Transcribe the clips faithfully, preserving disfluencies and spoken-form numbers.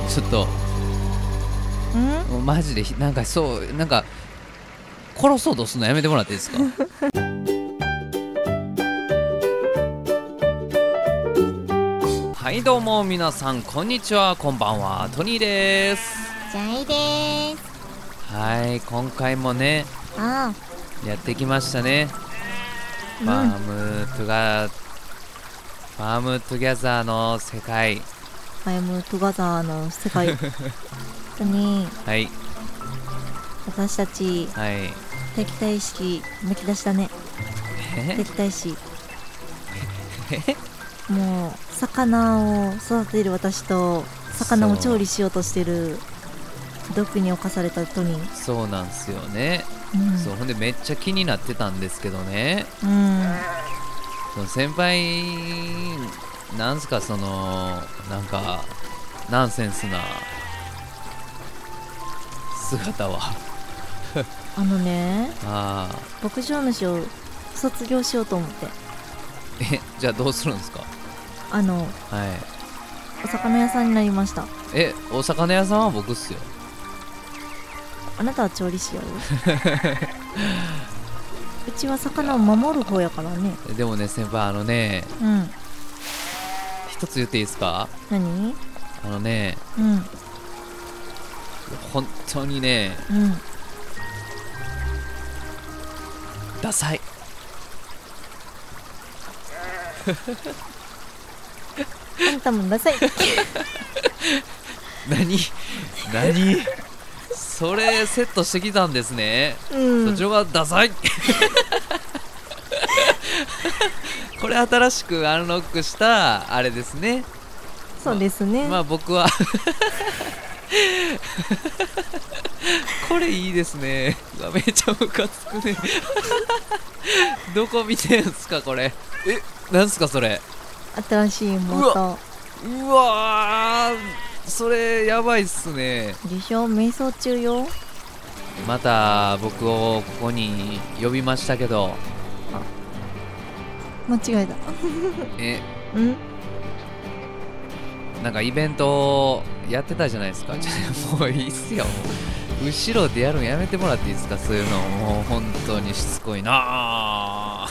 ちょっとんマジでなんかそうなんか殺そうとするのやめてもらっていいですか？はいどうも皆さんこんにちは、こんばんは、トニーです。 ジャイでーす。 はい今回もねあやってきましたね、 あ、 ファームトゥガファームトゥギャザーの世界。 ファイムトゥガザーの世界本当にはい私たちはい敵対意識むき出しだね。 え敵対意識もう魚を育てる私と魚を調理しようとしてる毒に侵されたトニー。 そうなんすよね、 うんそうほんでめっちゃ気になってたんですけどね、 うんその先輩なんすかそのなんかナンセンスな姿はあのねあ牧場主を卒業しようと思ってーえじゃあどうするんですか？ あのはいお魚屋さんになりました。 えお魚屋さんは僕っすよ。 あなたは調理師やろうちは魚を守る方やからね。 でもね先輩あのねうん一つ言っていいですか？ 何あのねうん本当にねうんダサいあんたもダサい何何それセットしてきたんですね、 うんそっちの方がダサいこれ新しくアンロックしたあれですね。 そうですね、 まあ僕はこれいいですね。うわめっちゃムカつくねどこ見てんすかこれ。えなんすかそれ。 新しいモータうわーそれやばいっすね。 ーでしょ。瞑想中よ。 また僕をここに呼びましたけど間違えたえうんなんかイベントやってたじゃないですか。ちょもういいっすよ。もう後ろでやるのやめてもらっていいですか？そういうのもう本当にしつこいなあ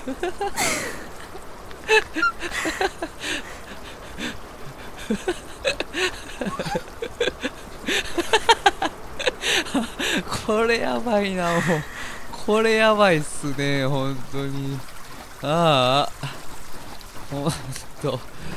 これやばいなもうこれやばいっすね本当に。ああほんと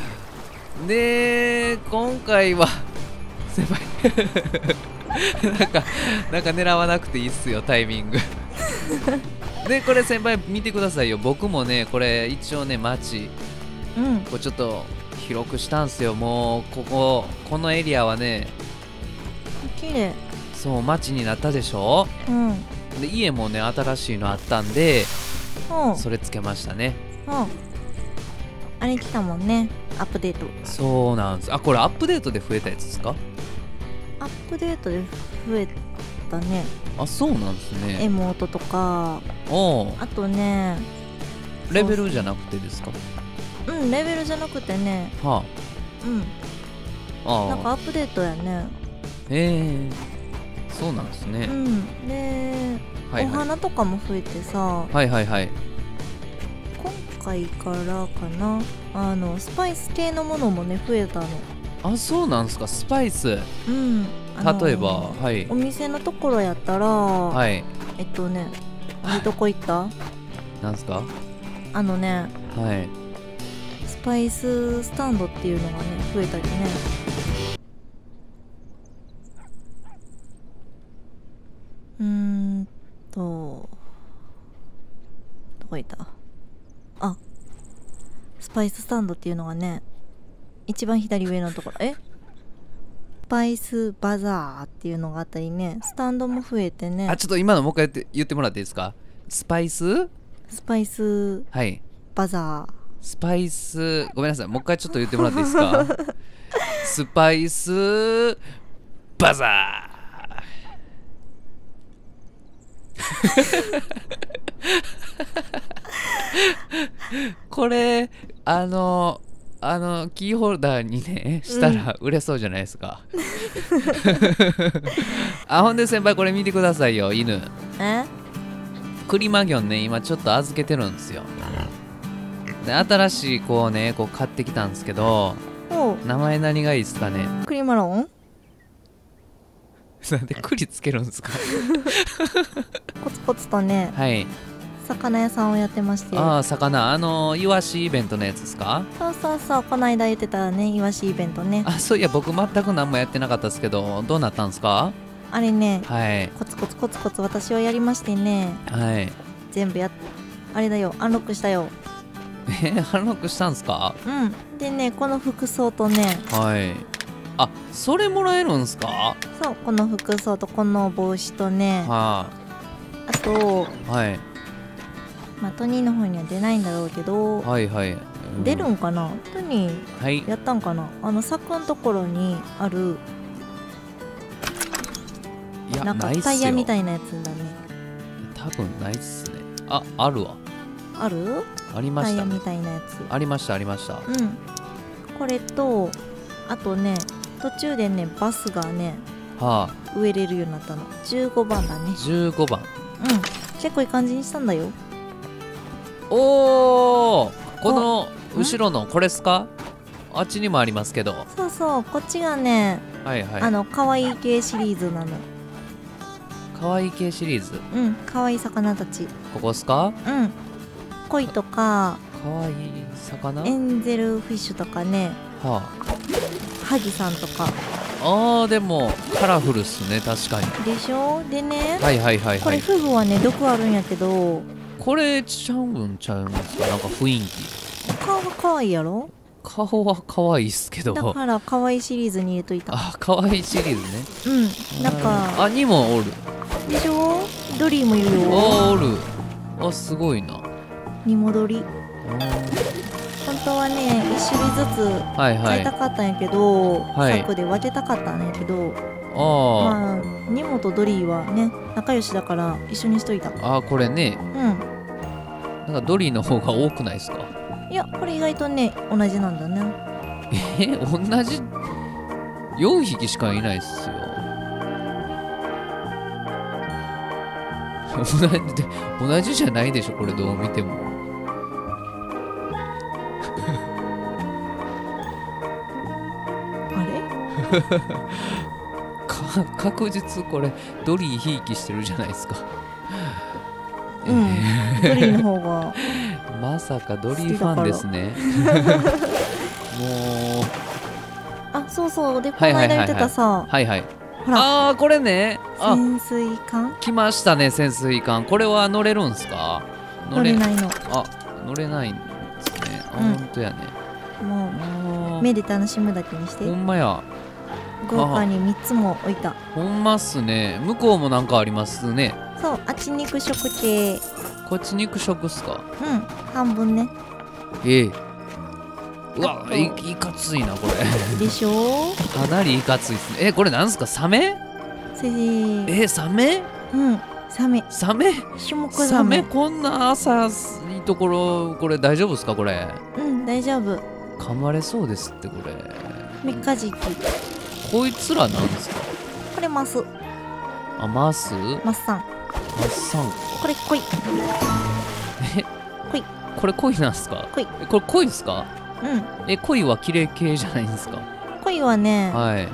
で今回は先輩なんかなんか狙わなくていいっすよタイミングでこれ先輩見てくださいよ。僕もねこれ一応ね街うんこうちょっと広くしたんすよ。もうこここのエリアはね綺麗。 そう街になったでしょ。 うんうんで家もね新しいのあったんでそれつけましたね。 うんあれ来たもんね、アップデート。 そうなんです。あこれアップデートで増えたやつですか？ アップデートで増えたね。 あそうなんですね。 エモートとかおおあとねレベルじゃなくてですか？ うんレベルじゃなくてねはうんあああなんかアップデートやね。 ええそうなんですね。 うんで、 はいはいお花とかも増えてさ、 はいはいはい。 今回からかなあのスパイス系のものもね増えたの。 あそうなんですか。スパイスうんあの例えばはいお店のところやったら、 はいえっとねあれどこ行ったなんですか？ あのねはいスパイススタンドっていうのがね増えたりね。うーんとどこ行った。あスパイススタンドっていうのがね一番左上のところえスパイスバザーっていうのがあったりね、スタンドも増えてね。 あちょっと今のもう一回言って言ってもらっていいですか？スパイススパイスはいバザースパイスごめんなさいもう一回ちょっと言ってもらっていいですか？スパイスバザーこれあのあのキーホルダーにねしたら売れそうじゃないですか、あほんで先輩これ見てくださいよ犬えクリマギョンね今ちょっと預けてるんですよで新しい子をねこう買ってきたんですけどおう名前何がいいですかねクリマロンなんで栗つけるんですかコツコツとねはい魚屋さんをやってまして、 ああ魚あのイワシイベントのやつですかそうそうそう、この間言ってたねイワシイベントね。 あそういや僕全く何もやってなかったですけどどうなったんですかあれねはいコツコツコツコツ私はやりましてね、 はい全部やっあれだよ、アンロックしたよ。 えー、アンロックしたんですかうんでね、この服装とね、 はいあそれもらえるんですかそうこの服装とこの帽子とね、 はあとあはいまあトニーの方には出ないんだろうけど、 はいはい、うん出るんかな、トニーはいやったんかな、あの柵のところにあるいやなんかないっすよタイヤみたいなやつだね。 多分ないっすねああるわあるありましたねタイヤみたいなやつ。 ありましたありましたうんこれとあとね途中でねバスがねはあ植えれるようになったの。じゅうごばんだね。 じゅうごばんうん結構いい感じにしたんだよ。 おおこの後ろのこれっすかあっちにもありますけどそうそうこっちがね、 はいはいあの可愛い系シリーズなの。 かわいい系シリーズうん可愛い魚たち。 ここっすかうん鯉とかかわいい魚エンゼルフィッシュとかね、 はハギさんとかああーでもカラフルっすね確かにでしょ。でね、 はいはいはいこれはいフグはね毒あるんやけどこれちゃうんちゃいますかなんか雰囲気顔が可愛いやろ。 顔は可愛いっすけどだから可愛いシリーズに入れといた。 あ可愛いシリーズねうんなんかあにもおるでしょ。ドリーもいるよ。 あおるあすごいなに戻りあ本当はね一種類ずつーはいはい変えたかったんやけど、 はい柵で分けたかったんやけど、 あまあニモとドリーはね仲良しだから一緒にしといた。うああーこれねんなんかドリーの方が多くないですかいやこれ意外とね同じなんだね。 え同じよんひきしかいないっすよ同じで同じじゃないでしょこれどう見てもあれか確実これドリーひいきしてるじゃないですかうんドリーの方がまさかドリーファンですねもうあそうそうでこはいはいはいはいの間言ってたさ、 はいはいほらああーこれねあ潜水艦来ましたね潜水艦これは乗れるんすか乗れないの。 あ乗れないんですねあ、 うんほんとやねもあう目で楽しむだけにしてーほんまや豪華にみっつも置いた。 ほんまっすね向こうもなんかありますねそうあっち肉食系。 こっち肉食っすかうん半分ねええうわあといいかついなこれでしょ。 かなりいかついっすねえこれなんすかサメせーえサメうんサメサメ種目ササメメこんな浅いところこれ大丈夫ですかこれうん大丈夫。 噛まれそうですってこれ三日月こいつらなんですかこれマスあマスマスさんマッサンこれ恋え恋これ恋なんすか恋えこれ恋っすかうんえ恋は綺麗系じゃないんですか恋はねはい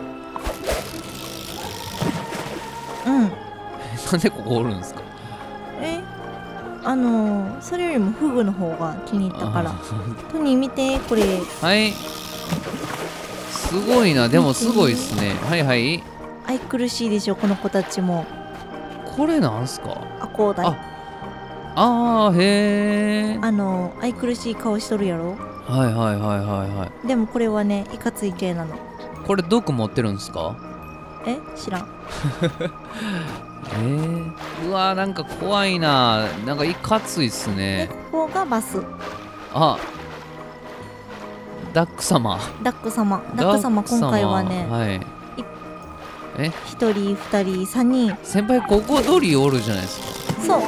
うんなんでここおるんですかえあのー、それよりもフグの方が気に入ったから。トニー見てこれはいすごいなでもすごいっすねはいはい愛くるしいでしょこの子たちも。 これなんすかあこうだいああーへえあのー、愛くるしい顔しとるやろ。 はいはいはいはいはいでもこれはねいかつい系なの。 これ毒持ってるんですかえ知らん。 えー、うわーなんか怖いななんかいかついっすでねここがバスあダック様ダック様ダック様今回はねはいえひとりふたりさんにん先輩ここドリおるじゃないですかそう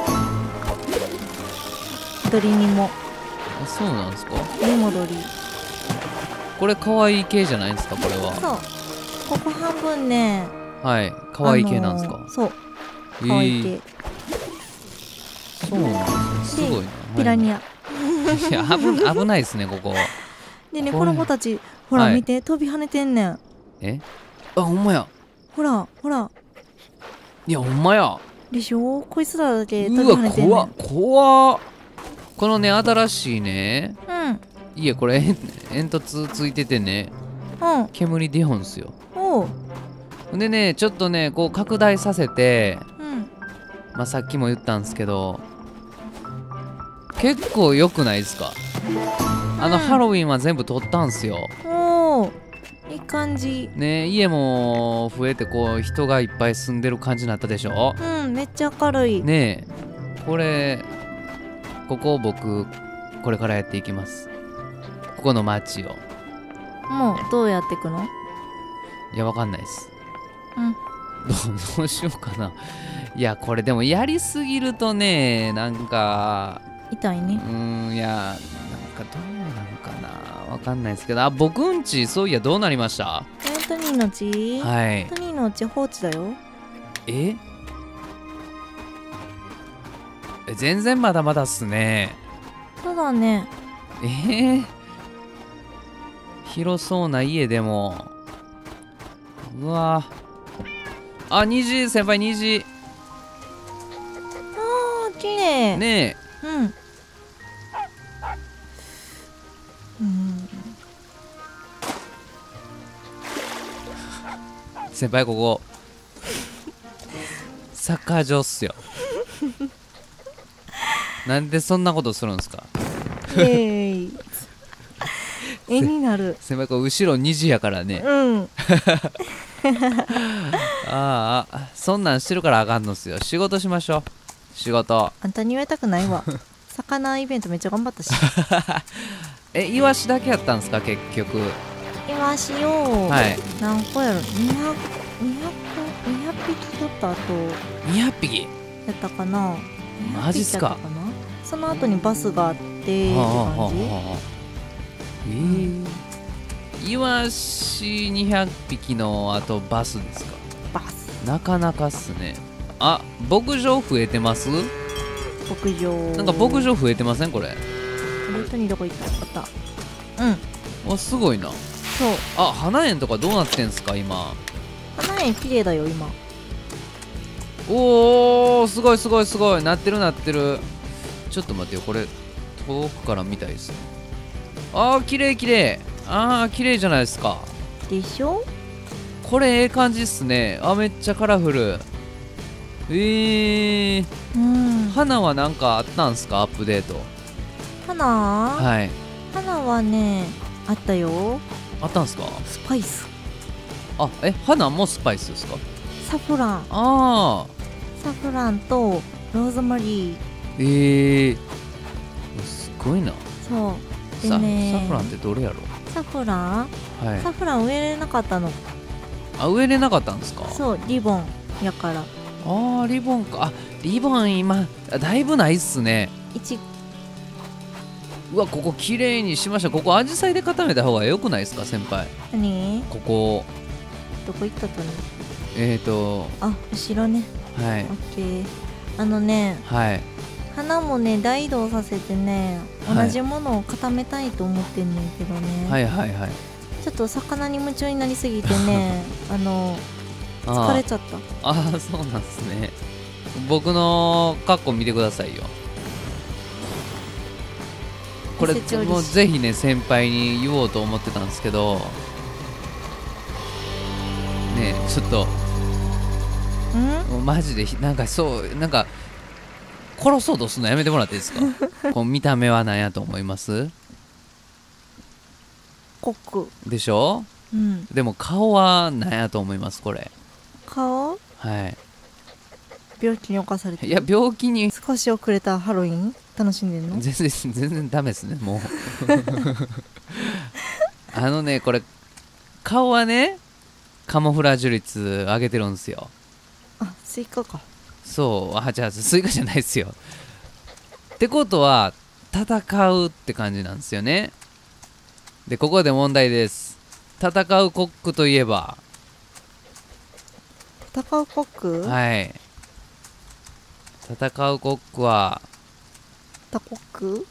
鳥にもあそうなんですかにも鳥これ可愛い系じゃないんですかこれは。 そう、ここ半分ね、 はい、可愛い系なんですか。 あのーそう、可愛い系、 えーそうなんですね。すごいな。 ピラニア、 はい、いや危危ないですねここ。 でね、 これこの子たちほら、 はい見て、飛び跳ねてんねん。 えあ、ほんまや。 ほらほらいやほんまや。 でしょ、こいつらだけ飛びうわ跳ねてんねん。 怖っ怖っ。このね新しいねうん家、これ煙煙突ついててねうん煙出よんすよ。 おうでねちょっとねこう拡大させて、 うんまあ、さっきも言ったんですけど結構良くないですか。あの、 うんハロウィンは全部撮ったんすよ。 おー、いい感じ。 ね、家も増えてこう人がいっぱい住んでる感じになったでしょ。 うん、めっちゃ明るい。 ねえこれここ僕これからやっていきます。ここの街を。 もうどうやってくの？ いやわかんないです。 うんどうどうしようかな。いやこれでもやりすぎるとねなんかう痛いね。 ーんいやなんかどうなんかなわかんないですけど、あ僕んちそういやどうなりました。 えトニーのち、 はいトニーのち放置だよ。 ええ全然まだまだっすね。 そうだね。 えー、広そうな家でもうわあ虹先輩虹あー、綺麗。 ねうん。うん。 え先輩ここサッカー場っすよ。なんでそんなことするんですか。 イエーイ。絵になる。 先輩これ後ろ虹やからね。 うん。 ああそんなんしてるからあかんのっすよ。仕事しましょう仕事。 あんたに言われたくないわ。魚イベントめっちゃ頑張ったし。 えイワシだけやったんですか結局。 イワシを、 はい何個やろ、にひゃく、にひゃく、にひゃくぴき取った後にひゃくぴき。 やったかな。 マジっすかにひゃくぴきやったな。その後にバスがあってってはあはあは感じ。 あはあえーイワシにひゃくぴきのあとバスですか。 バス。 なかなかっすね。あ牧場増えてます。 牧場。 なんか牧場増えてませんこれ。 ルートにどこ行ったあったうんあすごいな。 そうあ花園とかどうなってんすか今。 花園綺麗だよ今おーすごいすごいすごいなってるなってる。ちょっと待ってよこれ遠くから見たいですね。あー綺麗綺麗。あー綺麗じゃないですか。 でしょ。 これええ感じっすね。あめっちゃカラフル。えー、 うん花は何かあったんすかアップデート。 花、 はい花はねあったよ。 あったんすか。 スパイス、 あえ花もスパイスですか。 サフラン、 ああサフランとローズマリー。 えー、すごいな。 そうでサねサフランってどれやろ。 サフランはいサフラン植えれなかったの。 あ植えれなかったんですか。 そうリボンやからあーリボンか。あリボン今だいぶないっすね。 いちうわここ綺麗にしました。ここアジサイで固めた方が良くないですか先輩。 何ここどこ行ったとね。 えーとあ後ろね。 はいオッケー。あのねはい花もね大移動させてねはい同じものを固めたいと思ってんねんけどね、 はいはいはい。 ちょっと魚に夢中になりすぎてねあのあー疲れちゃった。 あーそうなんですね。僕のカッコ見てくださいよ。これおせちおいしいもうぜひね先輩に言おうと思ってたんですけどねえちょっとうんもうマジでひなんかそうなんか殺そうとするのやめてもらっていいですか。この見た目は何やと思いますコック。 でしょ。 うんでも顔は何やと思いますこれ。 顔は病気に侵されていいや病気に少し遅れたハロウィン楽しんでんの。 全然全然ダメですねもうあのねこれ顔はねカモフラージュ率上げてるんですよ。 あスイカか。 そうあじゃあスイカじゃないですよ。ってことは戦うって感じなんですよね。 でここで問題です。戦うコックといえば、 戦うコック、 はい戦うコックはタコック、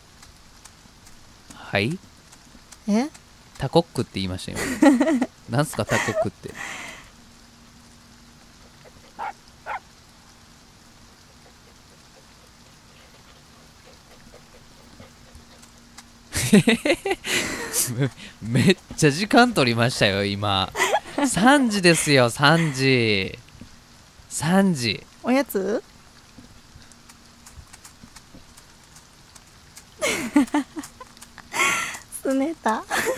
はいえタコックって言いましたよなんすかタコックって。めめっちゃ時間取りましたよ今。さんじですよ、さんじさんじ。 おやつすねた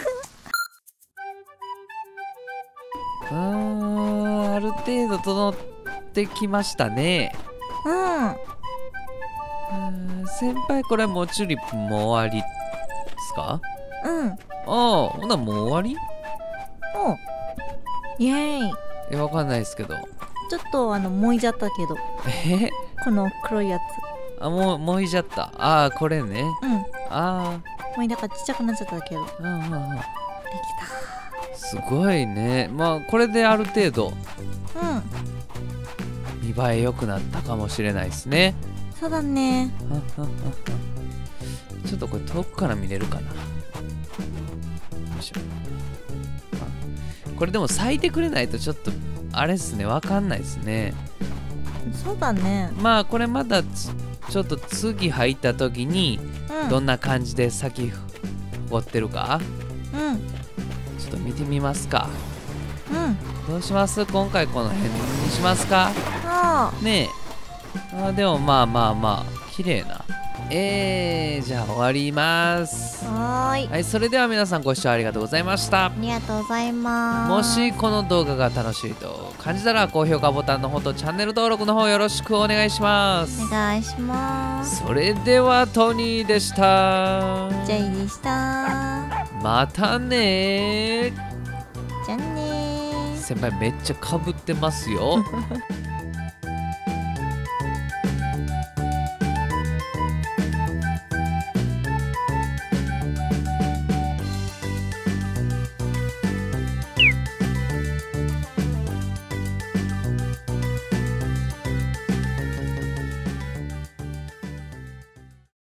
うーん、ある程度整ってきましたね。 うんうーん、先輩これもうチューリップもう終わりですか？ うんああ、ほなもう終わり？ おイエーイ。 え、わかんないですけど。 ちょっとあのもいじゃったけど、 えこの黒いやあ、もう、もういじゃった。ああ、これね。 つ、うんあもうだからちっちゃくなっちゃったけど、できあ、うんうんうん。 た。 すごいね。まあ、これである程度うん見栄え良くなったかもしれないですね。 そうだね。 ちょっとこれ遠くから見れるかな。よいしょ。あ、これでも咲いてくれないとちょっとあれっすね、わかんないですね。 そうだね。 まあこれまだつちょっと次入った時にうんどんな感じで咲き誇ってるかうんちょっと見てみますか。 うんどうします？今回この辺にしますかあねえ。あ、でもまあまあまあ綺麗な。えー、じゃあ終わりますあはーい、 はい、それでは皆さんご視聴ありがとうございました。 ありがとうございます。 もしこの動画が楽しいと感じたら高評価ボタンの方とチャンネル登録の方よろしくお願いしますお願いします。 それではトニーでした。 ジェイでした。 またねー。 じゃあねー。 先輩めっちゃかぶってますよ